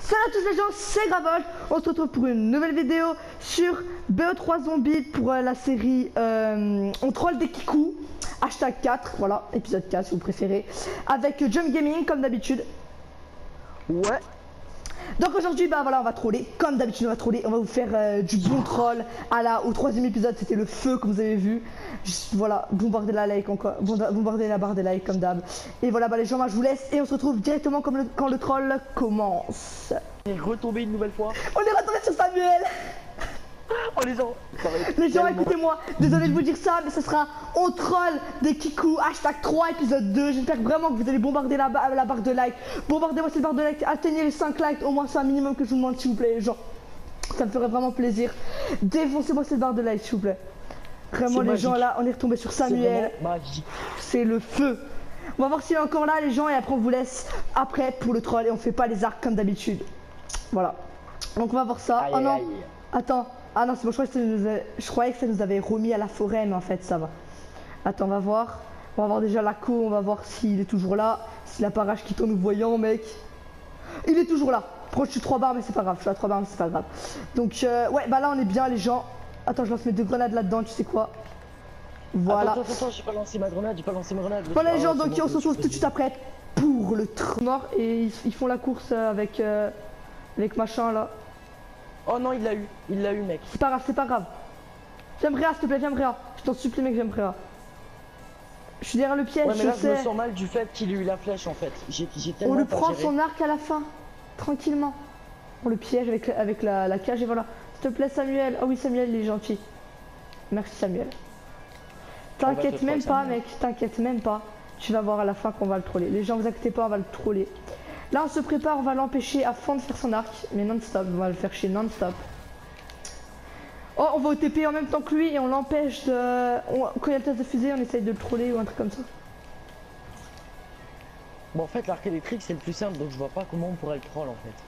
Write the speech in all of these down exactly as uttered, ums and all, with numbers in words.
Salut à tous les gens, c'est Gravol. On se retrouve pour une nouvelle vidéo sur B O trois Zombies pour euh, la série euh, On troll des Kikou. Hashtag quatre, voilà, épisode quatre si vous préférez. Avec euh, Jump Gaming comme d'habitude. Ouais. Donc aujourd'hui, bah voilà, on va troller. Comme d'habitude, on va troller. On va vous faire euh, du bon troll. À la, au troisième épisode, c'était le feu comme vous avez vu. Juste, voilà, bombarder la like encore, bombarder la barre des likes comme d'hab. Et voilà, bah les gens, moi je vous laisse et on se retrouve directement comme le, quand le troll commence. On est retombé une nouvelle fois. On est retombé sur Samuel. Oh les gens, les gens, écoutez-moi, désolé de vous dire ça, mais ce sera on troll des Kikou, hashtag trois, épisode deux. J'espère vraiment que vous allez bombarder la, ba la barre de like. Bombardez-moi cette barre de like, atteignez les cinq likes, au moins c'est un minimum que je vous demande s'il vous plaît, les gens. Ça me ferait vraiment plaisir. Défoncez-moi cette barre de like, s'il vous plaît. Vraiment les magique. gens là, on est retombé sur Samuel. C'est le feu. On va voir s'il est encore là les gens et après on vous laisse après pour le troll et on fait pas les arcs comme d'habitude. Voilà. Donc on va voir ça. Aïe, oh non. aïe. Attends. Ah non c'est bon, je croyais, que ça nous avait... je croyais que ça nous avait remis à la forêt mais en fait ça va. Attends, on va voir. On va voir déjà la co, on va voir s'il est toujours là. S'il a pas rage quitté en nous voyant mec. Il est toujours là. Proche, je suis trois barres mais c'est pas grave. Je suis à trois barres mais c'est pas grave. Donc euh, ouais bah là on est bien les gens. Attends, je lance mes deux grenades là-dedans, tu sais quoi. Voilà. Attends, attends, attends, j'ai pas lancé ma grenade, j'ai pas lancé ma grenade. Voilà les gens, oh, donc bon, on se retrouve tout de suite après pour le mort et ils, ils font la course avec euh, avec machin là. Oh non, il l'a eu, il l'a eu mec. C'est pas grave, c'est pas grave. J'aime Réa, s'il te plaît, j'aime Réa. Je t'en supplie mec, j'aime Réa. Je suis derrière le piège, ouais, mais je là, sais. je me sens mal du fait qu'il ait eu la flèche en fait. J'ai On le prend son arc à la fin, tranquillement. On le piège avec, avec la, la cage et voilà. S'il te plaît Samuel. Oh oui Samuel, il est gentil. Merci Samuel. T'inquiète même pas Samuel. Mec, t'inquiète même pas. Tu vas voir à la fin qu'on va le troller. Les gens vous inquiétez pas, on va le troller. Là on se prépare, on va l'empêcher à fond de faire son arc. Mais non-stop, on va le faire chier non-stop. Oh on va au T P en même temps que lui et on l'empêche de... On... Quand il y a le test de fusée on essaye de le troller ou un truc comme ça. Bon en fait l'arc électrique c'est le plus simple donc je vois pas comment on pourrait le troll en fait.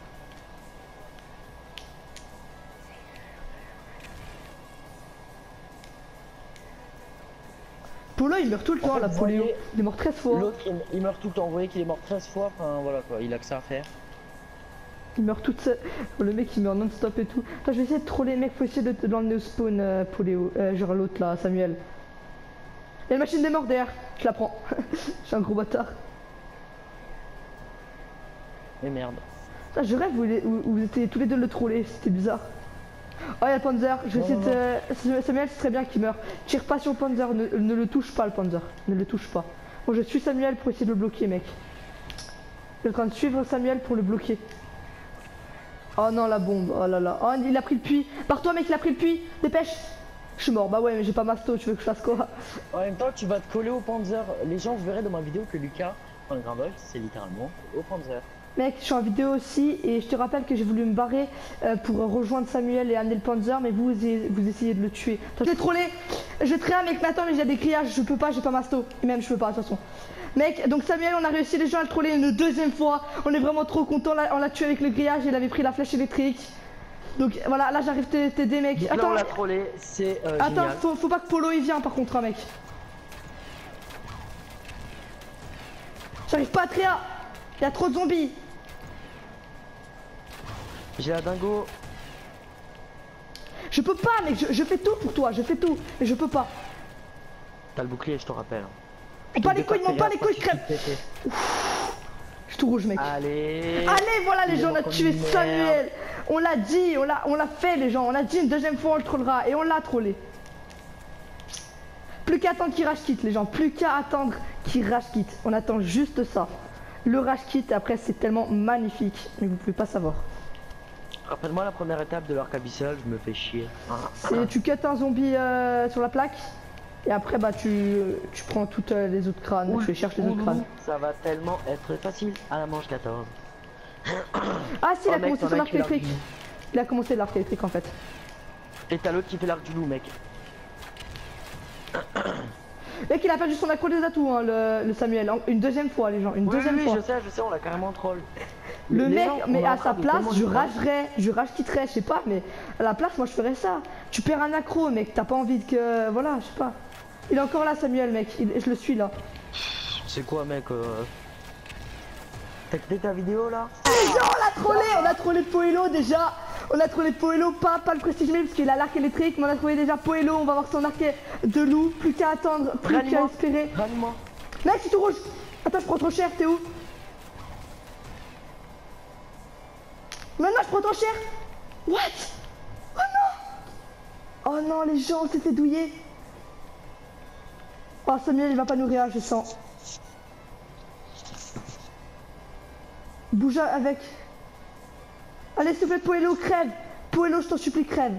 Polo il meurt tout le temps, la Polo, il est mort treize fois. L'autre il, il meurt tout le temps, vous voyez qu'il est mort treize fois, enfin voilà quoi, il a que ça à faire. Il meurt tout seul, le mec il meurt non-stop et tout. Attends je vais essayer de troller mec, faut essayer de, de l'emmener au spawn euh, Poléo, euh, genre l'autre là, Samuel. Il y a une machine des morts derrière, je la prends. Je suis un gros bâtard. Mais merde. Ça, je rêve où, où, où vous étiez tous les deux le troller, c'était bizarre. Oh il y a le Panzer, je vais essayer de... Samuel c'est très bien qu'il meurt. Tire pas sur le Panzer, ne, ne le touche pas le Panzer, ne le touche pas. Bon je suis Samuel pour essayer de le bloquer mec. Je suis en train de suivre Samuel pour le bloquer. Oh non la bombe, oh là là, oh il a pris le puits. Barre-toi mec, il a pris le puits, dépêche. Je suis mort, bah ouais mais j'ai pas masto, tu veux que je fasse quoi? En même temps tu vas te coller au Panzer. Les gens vous verrez dans ma vidéo que Lucas, enfin le Gravol, c'est littéralement au Panzer. Mec, je suis en vidéo aussi et je te rappelle que j'ai voulu me barrer euh, pour rejoindre Samuel et amener le Panzer, mais vous, vous essayez de le tuer. Je vais troller, je vais traîner mec, mais attends, mais il y a des grillages, je peux pas, j'ai pas masto. Et même je peux pas, de toute façon. Mec, donc Samuel, on a réussi les gens à le troller une deuxième fois. On est vraiment trop content, on l'a tué avec le grillage, il avait pris la flèche électrique. Donc voilà, là j'arrive t'aider mec. Donc attends, là on l'a trollé, c'est euh, attends, faut, faut pas que Polo il vienne par contre, hein, mec. J'arrive pas à Tréa, il y a trop de zombies. J'ai la dingo. Je peux pas mec, je, je fais tout pour toi, je fais tout, mais je peux pas. T'as le bouclier, je te rappelle. On pas les couilles, m'en pas les couilles, crève. Je suis tout rouge mec. Allez. Allez voilà les gens, on a tué Samuel. On l'a dit, on l'a on l'a fait les gens, on a dit une deuxième fois on le trollera et on l'a trollé. Plus qu'à attendre qu'il rage quitte les gens, plus qu'à attendre qu'il rage quitte. On attend juste ça. Le rage quitte après c'est tellement magnifique, mais vous pouvez pas savoir. Rappelle-moi la première étape de l'arc abyssal, je me fais chier. C'est tu cut un zombie euh, sur la plaque et après bah tu, tu prends toutes euh, les autres crânes, ouh, tu les cherches les autres crânes. Ça va tellement être facile à la manche quatorze. Ah si, il oh, a mec, commencé son arc électrique. Il a commencé l'arc électrique en fait. Et t'as l'autre qui fait l'arc du loup mec. Mec il a perdu son accro des atouts hein, le, le Samuel, une deuxième fois les gens, une oui, deuxième oui, fois. je sais, je sais, on l'a carrément troll. Le les mec, gens, mais à sa place, je ragerais, je rage quitterais, je sais pas, mais à la place, moi je ferais ça. Tu perds un accro, mec, t'as pas envie que, voilà, je sais pas. Il est encore là, Samuel, mec, il, je le suis là. C'est quoi, mec euh... T'as quitté ta vidéo là? Les gens, on l'a trollé, on a trollé. trollé Poelo déjà. On a trouvé Poelo, pas, pas le prestige mille parce qu'il a l'arc électrique, mais on a trouvé déjà Poelo, on va voir son arc de loup, plus qu'à attendre, plus qu'à espérer. Rallie-moi. Mec, c'est tout rouge. Attends, je prends trop cher, t'es où? Maintenant, je prends trop cher. What? Oh non. Oh non, les gens, on s'est fait douiller. Oh, Samuel, il va pas nous réa, je sens. Bouge avec. Allez, s'il te plaît, Poelo, crève. Poelo, je t'en supplie, crève.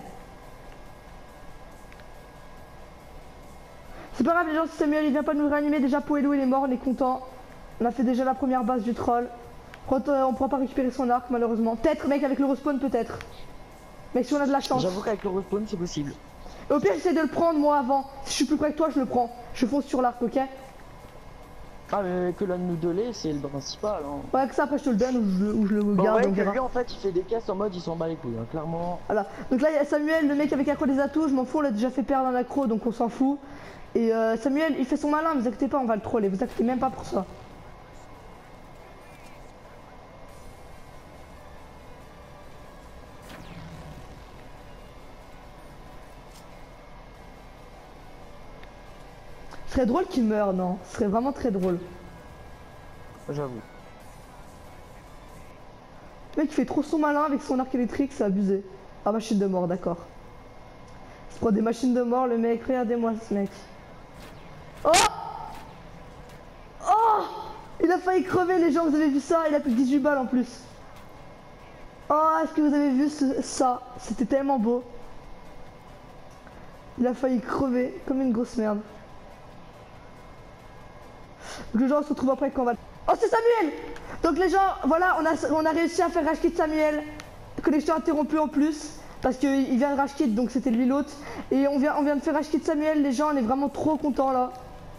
C'est pas grave, les gens, si Samuel il vient pas nous réanimer, déjà Poelo il est mort, on est content. On a fait déjà la première base du troll. On pourra pas récupérer son arc, malheureusement. Peut-être, mec, avec le respawn, peut-être. Mec, si on a de la chance. J'avoue qu'avec le respawn, c'est possible. Et au pire, j'essaie de le prendre moi avant. Si je suis plus près que toi, je le prends. Je fonce sur l'arc, ok? Ah, mais que l'un de nous deux l'est, c'est le principal. Hein. Ouais, que ça, après je te le donne ou je, ou je le bon, garde. ouais, on verra. lui, en fait, il fait des caisses en mode il s'en bat les couilles, hein, clairement. Voilà. Donc là, il y a Samuel, le mec avec accro des atouts. Je m'en fous, on l'a déjà fait perdre un accro, donc on s'en fout. Et euh, Samuel, il fait son malin, vous inquiétez pas, on va le troller. Vous inquiétez même pas pour ça. Ce serait drôle qu'il meure, non? Ce serait vraiment très drôle. J'avoue. Le mec il fait trop son malin avec son arc électrique, c'est abusé. Ah, machine de mort, d'accord. Il se prend des machines de mort, le mec. Regardez-moi ce mec. Oh! Oh! Il a failli crever, les gens, vous avez vu ça? Il a plus que dix-huit balles en plus. Oh, est-ce que vous avez vu ce, ça? C'était tellement beau. Il a failli crever comme une grosse merde. Donc les gens se retrouvent après quand on va... Oh, c'est Samuel! Donc les gens, voilà, on a, on a réussi à faire rage quit Samuel. Connexion interrompue en plus. Parce qu'il vient de rage quit, donc c'était lui l'autre. Et on vient, on vient de faire rage quit Samuel, les gens, on est vraiment trop contents là.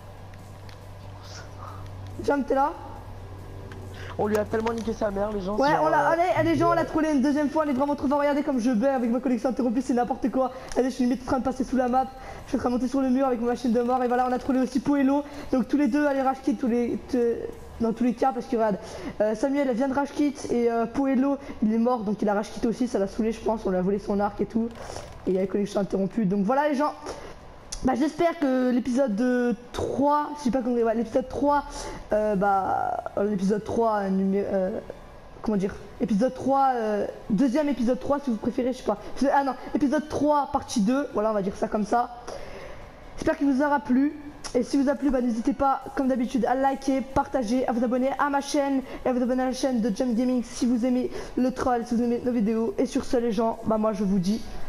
Jam, t'es là? On lui a tellement niqué sa mère, les gens. Ouais, sur, on l'a, euh... allez, les gens, on l'a trollé une deuxième fois, on est vraiment trop fort. Regardez comme je baie avec ma connexion interrompue, c'est n'importe quoi. Allez, je suis limite en train de passer sous la map. Je suis en train de monter sur le mur avec ma machine de mort. Et voilà, on a trollé aussi Poelo. Donc tous les deux, allez rage quit tous les... dans tous les cas, parce que regarde, euh, Samuel vient de rage quit et euh, Poelo, il est mort, donc il a rage quit aussi, ça l'a saoulé, je pense. On lui a volé son arc et tout. Et il y a une connexion interrompue. Donc voilà, les gens. Bah, j'espère que l'épisode trois, je sais pas comment dire, ouais, l'épisode trois, euh, bah, l'épisode trois, euh, comment dire, épisode trois, euh, deuxième épisode trois si vous préférez, je sais pas. Ah non, épisode trois, partie deux, voilà, on va dire ça comme ça. J'espère qu'il vous aura plu. Et si vous a plu, bah, n'hésitez pas, comme d'habitude, à liker, partager, à vous abonner à ma chaîne et à vous abonner à la chaîne de Jam Gaming si vous aimez le troll, si vous aimez nos vidéos. Et sur ce, les gens, bah, moi je vous dis